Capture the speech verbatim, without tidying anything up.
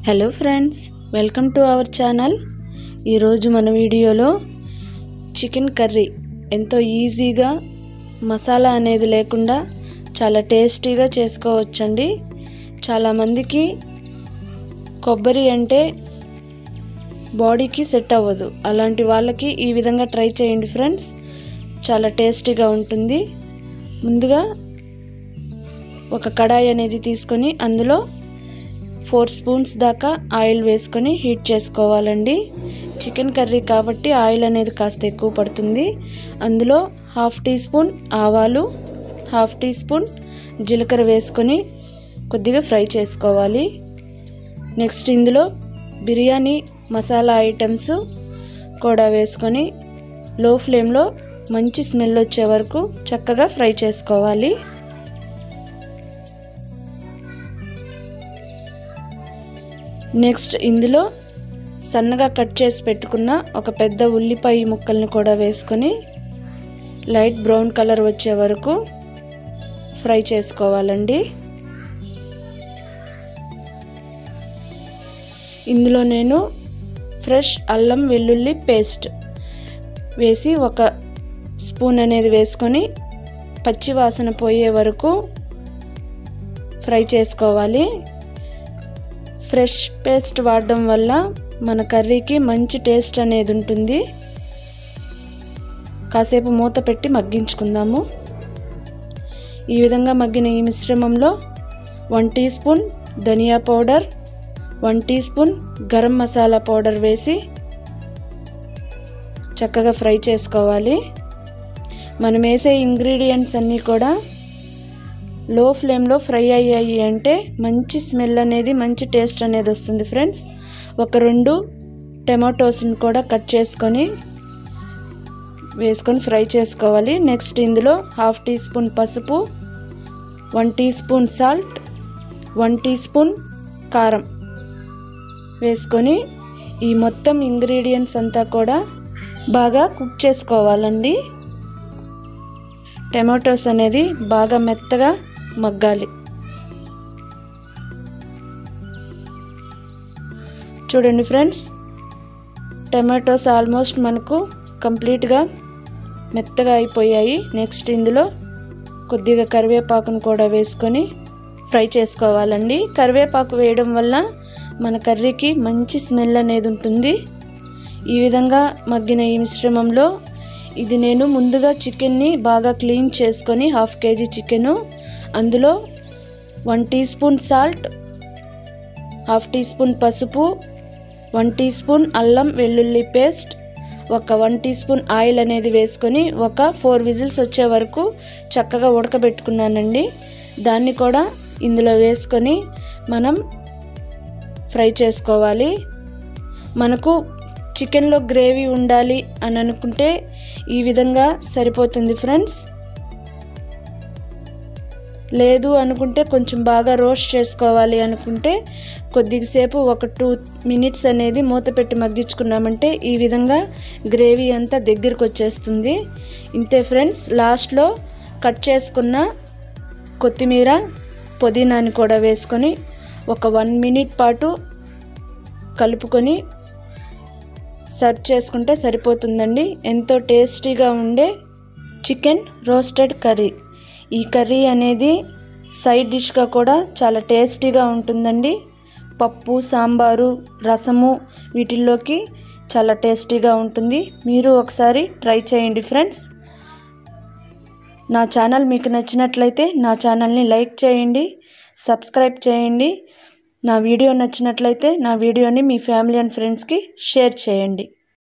Hello friends, welcome to our channel. ఈరోజు మన వీడియోలో చికెన్ కర్రీ ఎంతో ఈజీగా మసాలా అనేది లేకుండా చాలా టేస్టీగా చేసుకోవచ్చండి. చాలామందికి కొబ్బరి అంటే బాడీకి సెట్ అవ్వదు. అలాంటి వాళ్ళకి ఈ విధంగా ట్రై చేయండి ఫ్రెండ్స్, చాలా టేస్టీగా ఉంటుంది. ముందుగా ఒక కడాయి అనేది తీసుకొని అందులో ఫోర్ స్పూన్స్ దాకా ఆయిల్ వేసుకొని హీట్ చేసుకోవాలండి. చికెన్ కర్రీ కాబట్టి ఆయిల్ అనేది కాస్త ఎక్కువ పడుతుంది. అందులో హాఫ్ టీ స్పూన్ ఆవాలు, హాఫ్ టీ స్పూన్ జీలకర్ర వేసుకొని కొద్దిగా ఫ్రై చేసుకోవాలి. నెక్స్ట్ ఇందులో బిర్యానీ మసాలా ఐటమ్స్ కూడా వేసుకొని లో ఫ్లేమ్లో మంచి స్మెల్ వచ్చే వరకు చక్కగా ఫ్రై చేసుకోవాలి. నెక్స్ట్ ఇందులో సన్నగా కట్ చేసి పెట్టుకున్న ఒక పెద్ద ఉల్లిపాయ ముక్కల్ని కూడా వేసుకొని లైట్ బ్రౌన్ కలర్ వచ్చే వరకు ఫ్రై చేసుకోవాలండి. ఇందులో నేను ఫ్రెష్ అల్లం వెల్లుల్లి పేస్ట్ వేసి ఒక స్పూన్ అనేది వేసుకొని పచ్చి వాసన పోయే వరకు ఫ్రై చేసుకోవాలి. ఫ్రెష్ పేస్ట్ వాడడం వల్ల మన కర్రీకి మంచి టేస్ట్ అనేది ఉంటుంది. కాసేపు మూత పెట్టి మగ్గించుకుందాము. ఈ విధంగా మగ్గిన ఈ మిశ్రమంలో వన్ టీ స్పూన్ ధనియా powder, one teaspoon garam masala powder వేసి చక్కగా ఫ్రై చేసుకోవాలి. మనం వేసే ఇంగ్రీడియంట్స్ అన్నీ కూడా లో ఫ్లేమ్లో ఫ్రై అయ్యాయి అంటే మంచి స్మెల్ అనేది, మంచి టేస్ట్ అనేది వస్తుంది ఫ్రెండ్స్. ఒక రెండు టమాటోస్ని కూడా కట్ చేసుకొని వేసుకొని ఫ్రై చేసుకోవాలి. నెక్స్ట్ ఇందులో హాఫ్ టీ స్పూన్ పసుపు, one teaspoon salt, one teaspoon కారం వేసుకొని ఈ మొత్తం ఇంగ్రీడియంట్స్ అంతా కూడా బాగా కుక్ చేసుకోవాలండి. టమాటోస్ అనేది బాగా మెత్తగా మగ్గాలి. చూడండి ఫ్రెండ్స్, టమాటోస్ ఆల్మోస్ట్ మనకు కంప్లీట్గా మెత్తగా అయిపోయాయి. నెక్స్ట్ ఇందులో కొద్దిగా కరివేపాకును కూడా వేసుకొని ఫ్రై చేసుకోవాలండి. కరివేపాకు వేయడం వల్ల మన కర్రీకి మంచి స్మెల్ అనేది ఉంటుంది. ఈ విధంగా మగ్గిన ఈ మిశ్రమంలో ఇది నేను ముందుగా చికెన్ని బాగా క్లీన్ చేసుకొని హాఫ్ కేజీ చికెను, అందులో one teaspoon salt, half teaspoon పసుపు, వన్ టీ స్పూన్ అల్లం వెల్లుల్లి పేస్ట్, ఒక వన్ టీ స్పూన్ ఆయిల్ అనేది వేసుకొని ఒక ఫోర్ విజిల్స్ వచ్చే వరకు చక్కగా ఉడకబెట్టుకున్నానండి. దాన్ని కూడా ఇందులో వేసుకొని మనం ఫ్రై చేసుకోవాలి. మనకు చికెన్లో గ్రేవీ ఉండాలి అని అనుకుంటే ఈ విధంగా సరిపోతుంది ఫ్రెండ్స్. లేదు అనుకుంటే కొంచెం బాగా రోస్ట్ చేసుకోవాలి అనుకుంటే కొద్దిసేపు ఒక టూ మినిట్స్ అనేది మూత పెట్టి మగ్గించుకున్నామంటే ఈ విధంగా గ్రేవీ అంతా దగ్గరికి వచ్చేస్తుంది. ఇంతే ఫ్రెండ్స్. లాస్ట్లో కట్ చేసుకున్న కొత్తిమీర, పుదీనాని కూడా వేసుకొని ఒక వన్ మినిట్ పాటు కలుపుకొని సర్వ్ చేసుకుంటే సరిపోతుందండి. ఎంతో టేస్టీగా ఉండే చికెన్ రోస్టెడ్ కర్రీ. ఈ కర్రీ అనేది సైడ్ డిష్గా కూడా చాలా టేస్టీగా ఉంటుందండి. పప్పు, సాంబారు, రసము వీటిల్లోకి చాలా టేస్టీగా ఉంటుంది. మీరు ఒకసారి ట్రై చేయండి ఫ్రెండ్స్. నా ఛానల్ మీకు నచ్చినట్లయితే నా ఛానల్ని లైక్ చేయండి, సబ్స్క్రైబ్ చేయండి. నా వీడియో నచ్చినట్లయితే నా వీడియోని మీ ఫ్యామిలీ అండ్ ఫ్రెండ్స్కి షేర్ చేయండి.